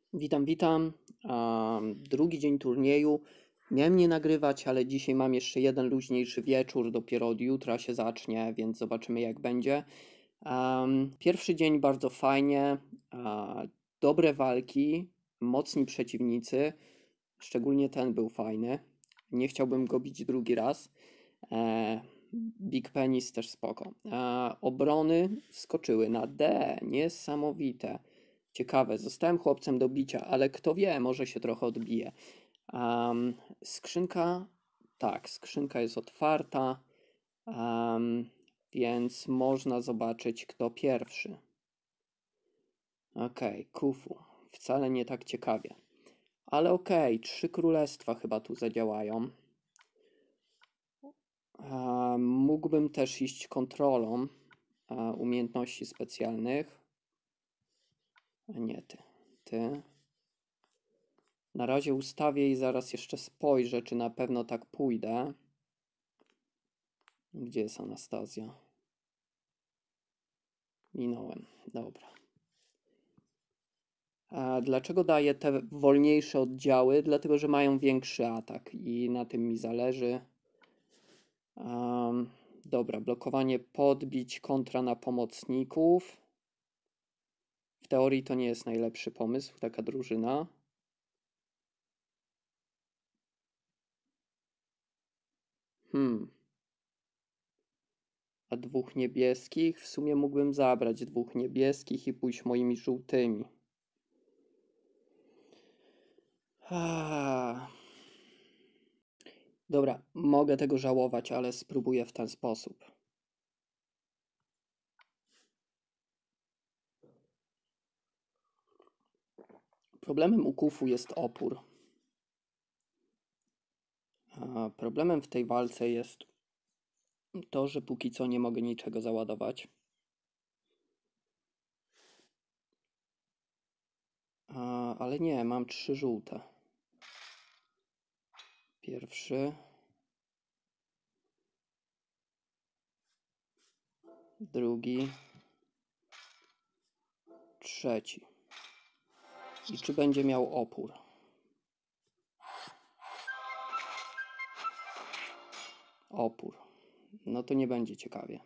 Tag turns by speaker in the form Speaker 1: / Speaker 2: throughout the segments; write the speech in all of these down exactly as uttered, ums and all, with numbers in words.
Speaker 1: Witam, witam. Um, drugi dzień turnieju. Miałem nie nagrywać, ale dzisiaj mam jeszcze jeden luźniejszy wieczór. Dopiero od jutra się zacznie, więc zobaczymy jak będzie. Um, pierwszy dzień bardzo fajnie. Uh, dobre walki, mocni przeciwnicy. Szczególnie ten był fajny. Nie chciałbym go bić drugi raz. E, Big Penis też spoko. E, obrony skoczyły na D. Niesamowite. Ciekawe, zostałem chłopcem do bicia, ale kto wie, może się trochę odbije. Um, skrzynka, tak, skrzynka jest otwarta, um, więc można zobaczyć, kto pierwszy. Okej, okay, Kufu, wcale nie tak ciekawie. Ale okej, okay, trzy królestwa chyba tu zadziałają. Um, mógłbym też iść kontrolą um, umiejętności specjalnych. A nie ty, ty. Na razie ustawię i zaraz jeszcze spojrzę, czy na pewno tak pójdę. Gdzie jest Anastazja? Minąłem. Dobra. A dlaczego daję te wolniejsze oddziały? Dlatego, że mają większy atak i na tym mi zależy. Um, dobra, blokowanie podbić kontra na pomocników. W teorii to nie jest najlepszy pomysł, taka drużyna. Hmm. A dwóch niebieskich? W sumie mógłbym zabrać dwóch niebieskich i pójść moimi żółtymi. Ah. Dobra, mogę tego żałować, ale spróbuję w ten sposób. Problemem u Kufu jest opór. A problemem w tej walce jest to, że póki co nie mogę niczego załadować. A, ale nie, mam trzy żółte. Pierwszy. Drugi. Trzeci. I czy będzie miał opór? Opór. No to nie będzie ciekawie.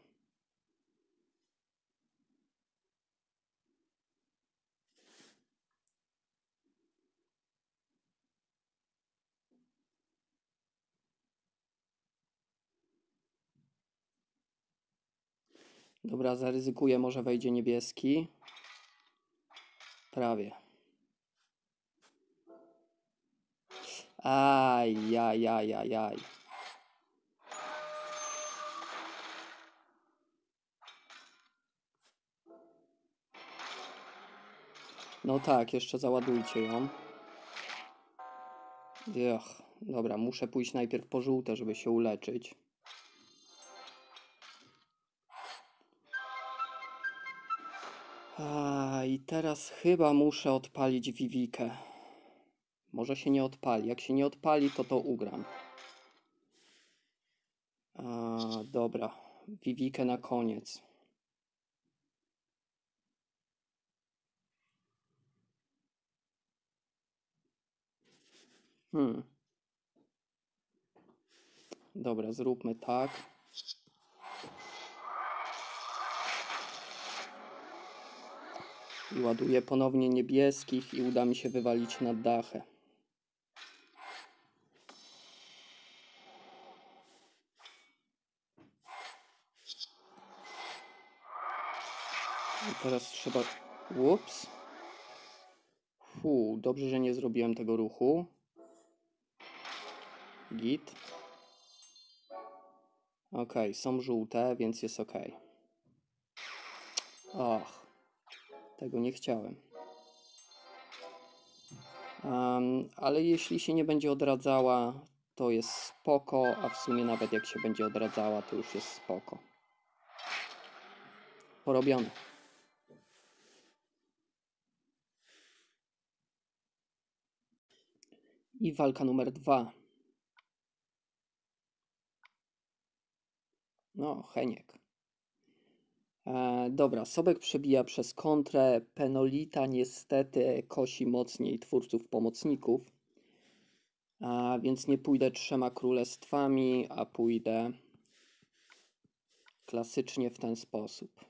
Speaker 1: Dobra, zaryzykuję, może wejdzie niebieski. Prawie. Aj, jaj, jaj, jaj, jaj. No tak, jeszcze załadujcie ją. Ech, dobra, muszę pójść najpierw po żółte, żeby się uleczyć. A, i teraz chyba muszę odpalić Vivikę. Może się nie odpali. Jak się nie odpali, to to ugram. A, dobra, Vivikę na koniec. Hmm. Dobra, zróbmy tak. I ładuję ponownie niebieskich i uda mi się wywalić na dachę. I teraz trzeba... Ups. Fu, dobrze, że nie zrobiłem tego ruchu. Git. Ok, są żółte, więc jest ok. Och, tego nie chciałem. Um, ale jeśli się nie będzie odradzała, to jest spoko, a w sumie nawet jak się będzie odradzała, to już jest spoko. Porobione. I walka numer dwa. No, Heniek. E, dobra, Sobek przebija przez kontrę. Penolita niestety kosi mocniej twórców pomocników. A więc nie pójdę trzema królestwami, a pójdę klasycznie w ten sposób.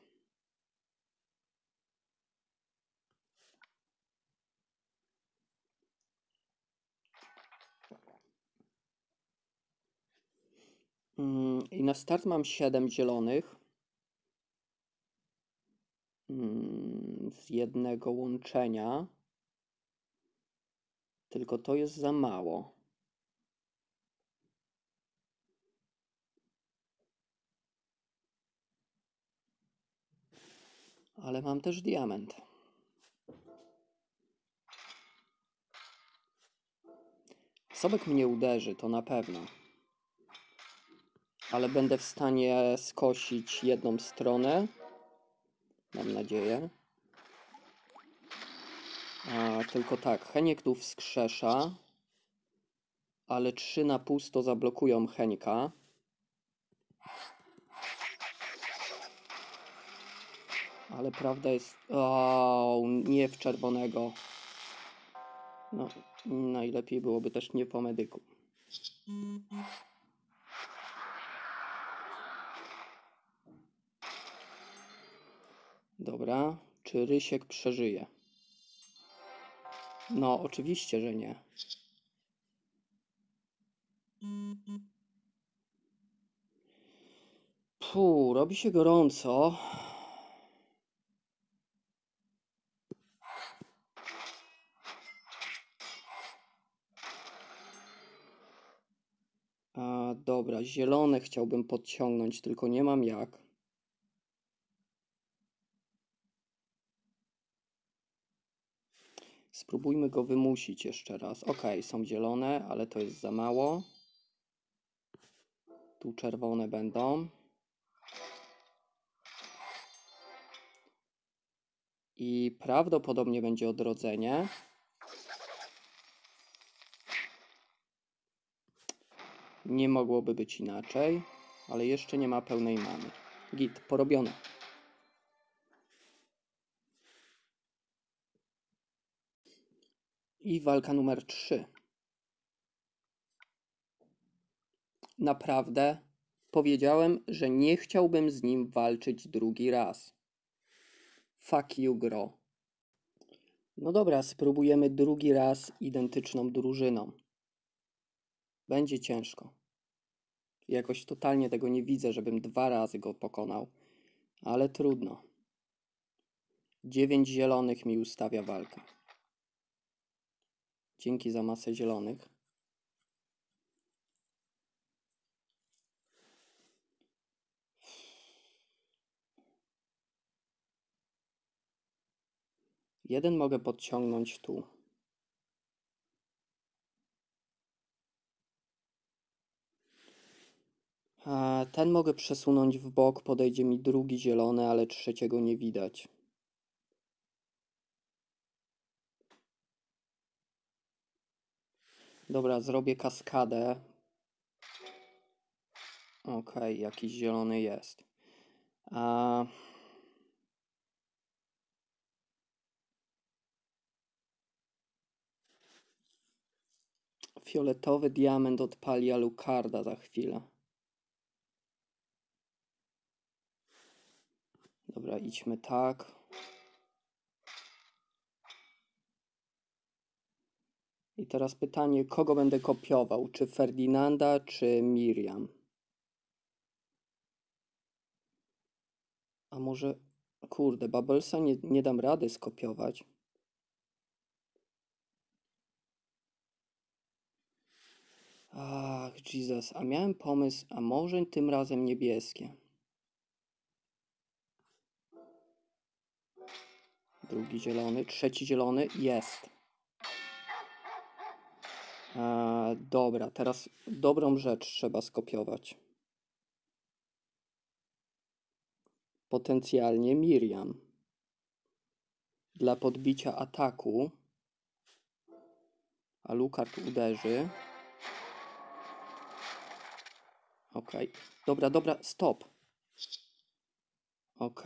Speaker 1: Mm, I na start mam siedem zielonych. Mm, z jednego łączenia. Tylko to jest za mało. Ale mam też diament. Sobek mnie uderzy, to na pewno. Ale będę w stanie skosić jedną stronę. Mam nadzieję. A, tylko tak, Heniek tu wskrzesza. Ale trzy na pusto zablokują Henka. Ale prawda jest... O, nie w czerwonego. No, najlepiej byłoby też nie po medyku. Dobra, czy Rysiek przeżyje? No, oczywiście, że nie. Puh, robi się gorąco. A, dobra, zielone chciałbym podciągnąć, tylko nie mam jak. Spróbujmy go wymusić jeszcze raz. Ok, są zielone, ale to jest za mało. Tu czerwone będą. I prawdopodobnie będzie odrodzenie. Nie mogłoby być inaczej, ale jeszcze nie ma pełnej many. Git, porobione. I walka numer trzy. Naprawdę powiedziałem, że nie chciałbym z nim walczyć drugi raz. Fuck you, gro. No dobra, spróbujemy drugi raz identyczną drużyną. Będzie ciężko. Jakoś totalnie tego nie widzę, żebym dwa razy go pokonał. Ale trudno. Dziewięć zielonych mi ustawia walkę. Dzięki za masę zielonych. Jeden mogę podciągnąć tu. A ten mogę przesunąć w bok, podejdzie mi drugi zielony, ale trzeciego nie widać. Dobra, zrobię kaskadę. Ok, jakiś zielony jest. A... Fioletowy diament odpali Alucarda za chwilę. Dobra, idźmy tak. I teraz pytanie, kogo będę kopiował? Czy Ferdynanda, czy Miriam? A może... Kurde, Bubblesa nie, nie dam rady skopiować. Ach, Jesus, a miałem pomysł, a może tym razem niebieskie. Drugi zielony, trzeci zielony, jest. E, dobra, teraz dobrą rzecz trzeba skopiować. Potencjalnie Miriam. Dla podbicia ataku Alucard uderzy. Ok, dobra, dobra, stop. Ok.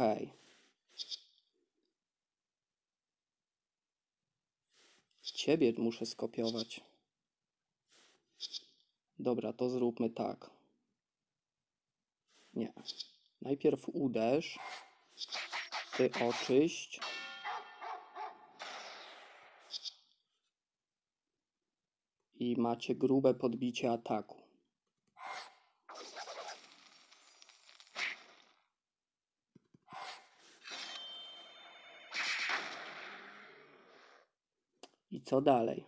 Speaker 1: Ciebie muszę skopiować. Dobra, to zróbmy tak. Nie. Najpierw uderz. Ty oczyść. I macie grube podbicie ataku. I co dalej?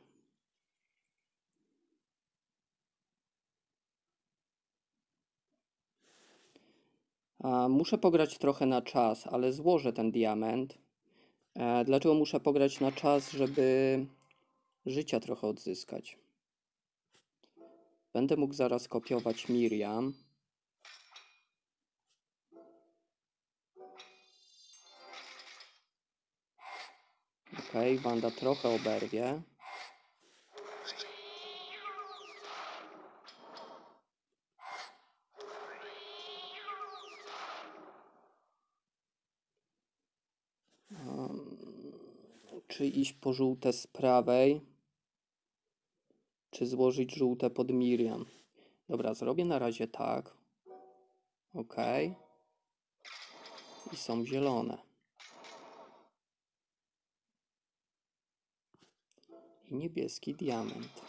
Speaker 1: A, muszę pograć trochę na czas, ale złożę ten diament. E, dlaczego muszę pograć na czas? Żeby życia trochę odzyskać. Będę mógł zaraz kopiować Miriam. Ok, Wanda trochę oberwie. Um, czy iść po żółte z prawej? Czy złożyć żółte pod Miriam? Dobra, zrobię na razie tak. Ok. I są zielone. I niebieski diament.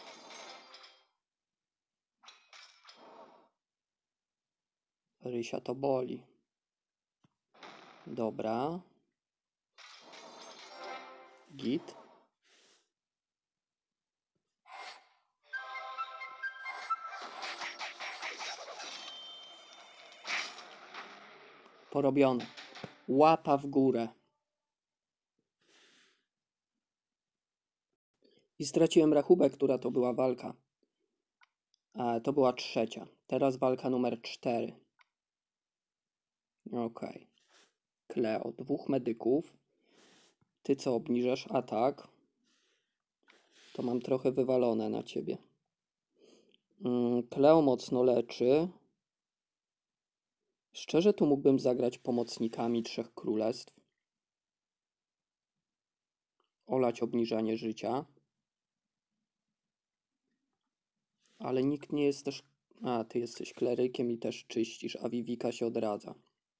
Speaker 1: Rysia to boli. Dobra. Git. Porobione. Łapa w górę. I straciłem rachubę, która to była walka. A, to była trzecia. Teraz walka numer cztery. Ok. Kleo, dwóch medyków. Ty co, obniżasz atak? To mam trochę wywalone na ciebie. Kleo mocno leczy. Szczerze tu mógłbym zagrać pomocnikami Trzech Królestw. Olać obniżanie życia. Ale nikt nie jest też... A, ty jesteś klerykiem i też czyścisz, a Vivika się odradza.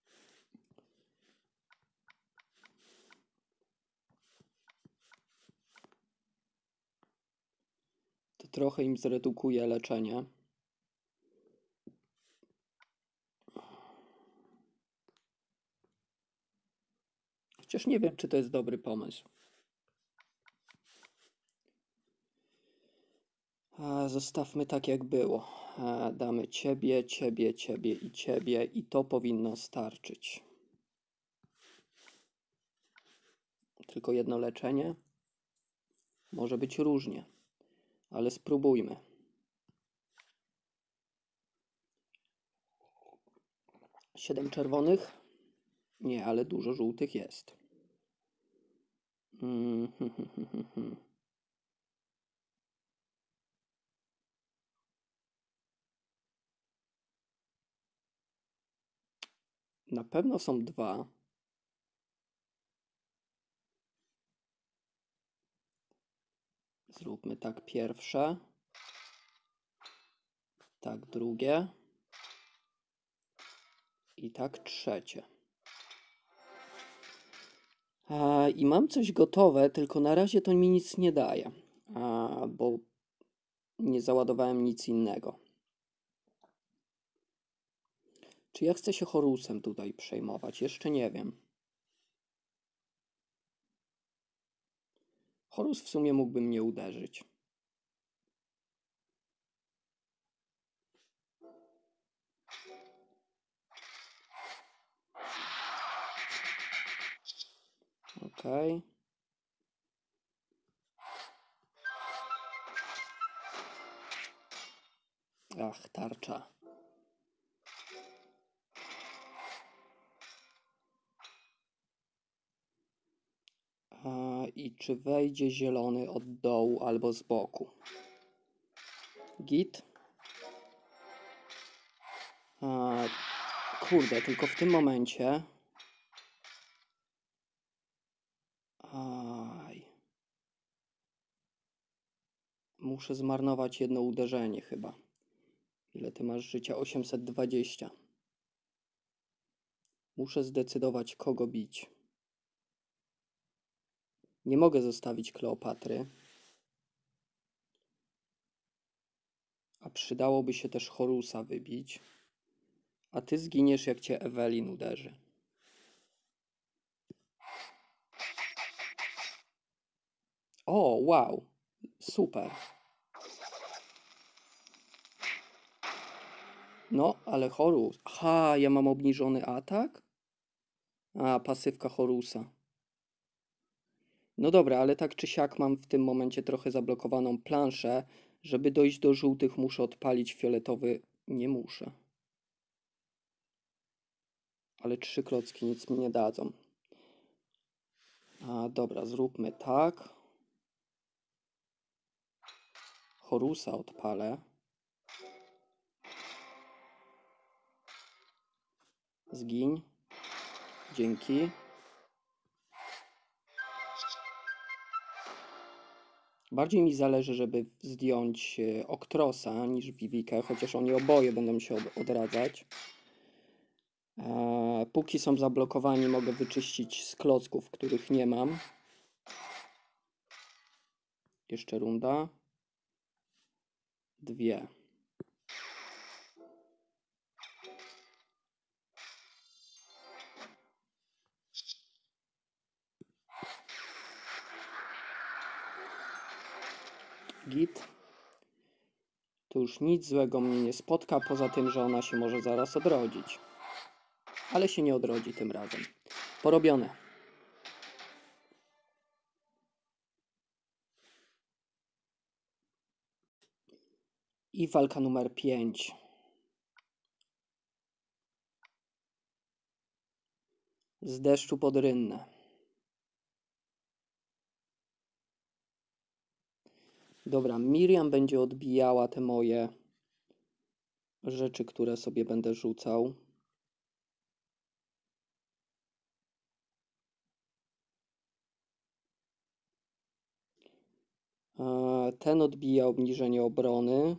Speaker 1: To trochę im zredukuje leczenie. Chociaż nie wiem, czy to jest dobry pomysł. A, zostawmy tak, jak było. A, damy ciebie, ciebie, ciebie i ciebie i to powinno starczyć. Tylko jedno leczenie? Może być różnie, ale spróbujmy. Siedem czerwonych? Nie, ale dużo żółtych jest. Mm, hmm, hmm, hmm, hmm. Na pewno są dwa. Zróbmy tak pierwsze. Tak drugie. I tak trzecie. A, I mam coś gotowe, tylko na razie to mi nic nie daje. A, bo nie załadowałem nic innego. Czy ja chcę się Horusem tutaj przejmować? Jeszcze nie wiem. Horus w sumie mógłby mnie uderzyć. Okej. Okay. Ach, tarcza. A, I czy wejdzie zielony od dołu albo z boku? Git. A, kurde, tylko w tym momencie Aj. Muszę zmarnować jedno uderzenie chyba. Ile ty masz życia? osiemset dwadzieścia. Muszę zdecydować, kogo bić. Nie mogę zostawić Kleopatry. A przydałoby się też Horusa wybić. A ty zginiesz, jak cię Ewelin uderzy. O, wow. Super. No, ale Horus. Aha, ja mam obniżony atak? A, pasywka Horusa. No dobra, ale tak czy siak mam w tym momencie trochę zablokowaną planszę. Żeby dojść do żółtych, muszę odpalić fioletowy. Nie muszę. Ale trzy klocki nic mi nie dadzą. A, dobra, zróbmy tak. Horusa odpalę. Zgiń. Dzięki. Bardziej mi zależy, żeby zdjąć Oktrosa niż Vivikę, chociaż oni oboje będą się odradzać. Eee, póki są zablokowani, mogę wyczyścić z klocków, których nie mam. Jeszcze runda. Dwie. Git. To już nic złego mnie nie spotka, poza tym, że ona się może zaraz odrodzić. Ale się nie odrodzi tym razem. Porobione. I walka numer pięć. Z deszczu pod rynnę. Dobra, Miriam będzie odbijała te moje rzeczy, które sobie będę rzucał. Ten odbija obniżenie obrony.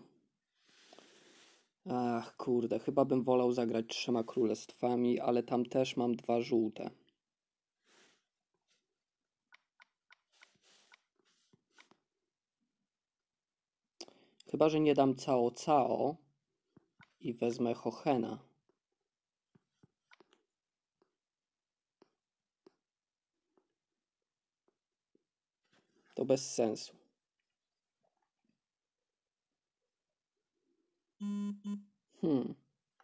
Speaker 1: Ach, kurde, chyba bym wolał zagrać trzema królestwami, ale tam też mam dwa żółte. Chyba że nie dam Cao Cao i wezmę Hohena. To bez sensu. Hmm.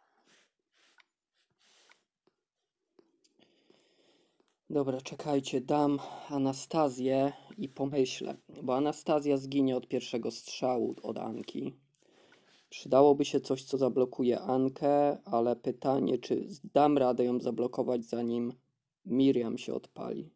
Speaker 1: Dobra, czekajcie, dam Anastazję i pomyślę, bo Anastazja zginie od pierwszego strzału od Anki. Przydałoby się coś, co zablokuje Ankę, ale pytanie, czy dam radę ją zablokować, zanim Miriam się odpali.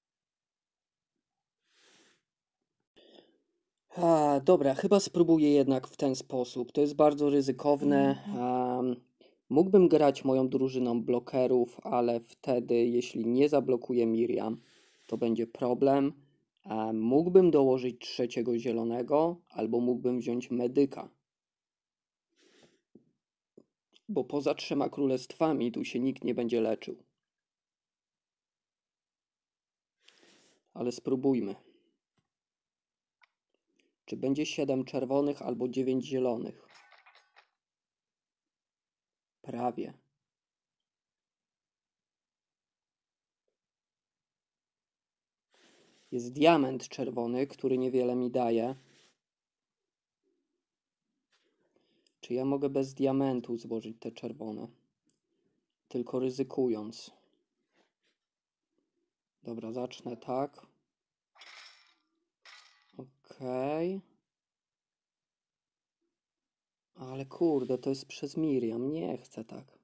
Speaker 1: A, dobra, chyba spróbuję jednak w ten sposób. To jest bardzo ryzykowne. Um, mógłbym grać moją drużyną blokerów, ale wtedy, jeśli nie zablokuję Miriam, to będzie problem. Um, mógłbym dołożyć trzeciego zielonego, albo mógłbym wziąć medyka. Bo poza trzema królestwami tu się nikt nie będzie leczył. Ale spróbujmy. Czy będzie siedem czerwonych albo dziewięć zielonych? Prawie. Jest diament czerwony, który niewiele mi daje. Czy ja mogę bez diamentu złożyć te czerwone? Tylko ryzykując. Dobra, zacznę tak. Okej. Okay. Ale kurde, to jest przez Miriam. Nie chcę tak.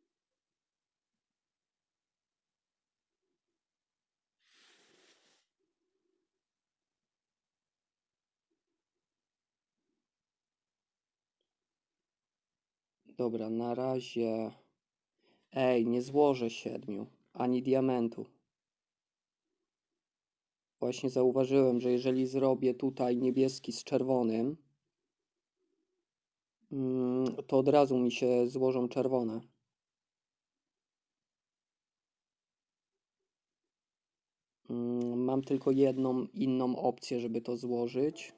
Speaker 1: Dobra, na razie... Ej, nie złożę siedmiu. Ani diamentu. Właśnie zauważyłem, że jeżeli zrobię tutaj niebieski z czerwonym, to od razu mi się złożą czerwone. Mam tylko jedną inną opcję, żeby to złożyć.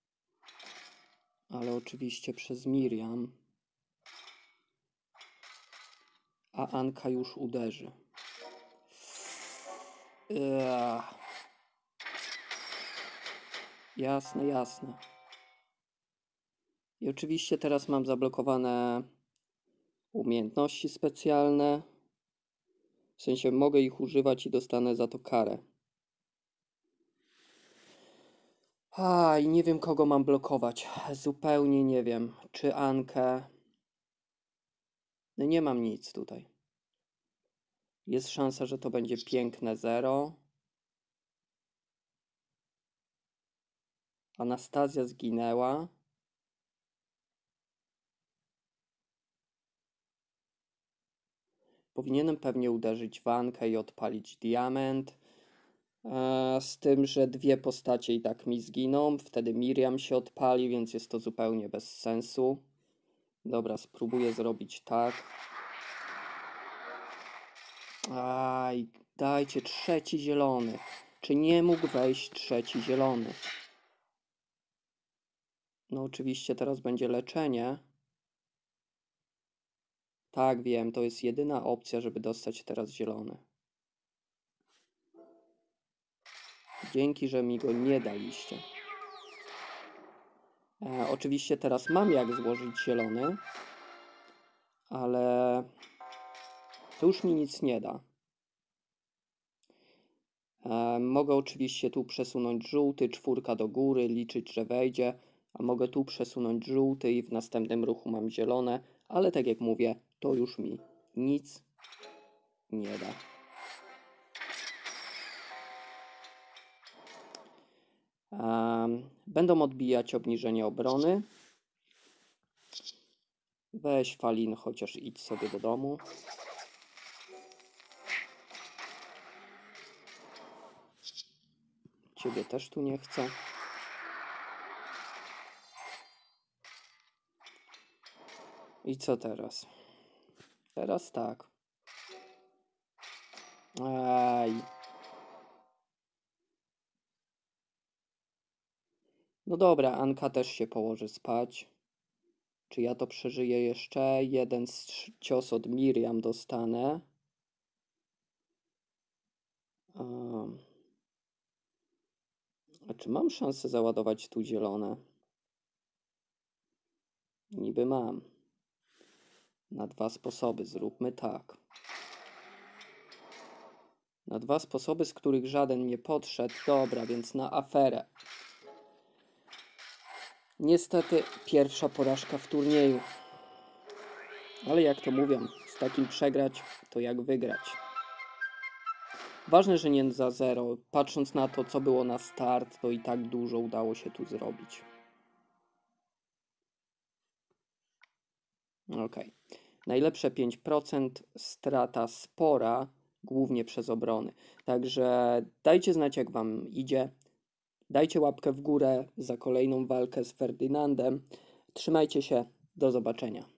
Speaker 1: Ale oczywiście przez Miriam. A Anka już uderzy. Eee. Jasne, jasne. I oczywiście teraz mam zablokowane umiejętności specjalne. W sensie mogę ich używać i dostanę za to karę. A, i nie wiem, kogo mam blokować. Zupełnie nie wiem. Czy Ankę. No nie mam nic tutaj. Jest szansa, że to będzie piękne zero. Anastazja zginęła. Powinienem pewnie uderzyć w Ankę i odpalić diament. Z tym, że dwie postacie i tak mi zginą. Wtedy Miriam się odpali, więc jest to zupełnie bez sensu. Dobra, spróbuję zrobić tak. Aj, dajcie trzeci zielony. Czy nie mógł wejść trzeci zielony? No oczywiście teraz będzie leczenie. Tak, wiem, to jest jedyna opcja, żeby dostać teraz zielony. Dzięki, że mi go nie daliście. E, oczywiście teraz mam jak złożyć zielony, ale to już mi nic nie da. E, mogę oczywiście tu przesunąć żółty, czwórka do góry, liczyć, że wejdzie, a mogę tu przesunąć żółty i w następnym ruchu mam zielone, ale tak jak mówię, to już mi nic nie da. Um, będą odbijać obniżenie obrony. Weź Falin, chociaż idź sobie do domu. Ciebie też tu nie chcę. I co teraz? Teraz tak. Ej. No dobra, Anka też się położy spać. Czy ja to przeżyję jeszcze? Jeden cios od Miriam dostanę. Um. A czy mam szansę załadować tu zielone? Niby mam. Na dwa sposoby. Zróbmy tak. Na dwa sposoby, z których żaden nie podszedł. Dobra, więc na aferę. Niestety pierwsza porażka w turnieju. Ale jak to mówią, z takim przegrać, to jak wygrać. Ważne, że nie za zero. Patrząc na to, co było na start, to i tak dużo udało się tu zrobić. Ok. Najlepsze pięć procent, strata spora, głównie przez obrony. Także dajcie znać, jak wam idzie. Dajcie łapkę w górę za kolejną walkę z Ferdynandem. Trzymajcie się, do zobaczenia.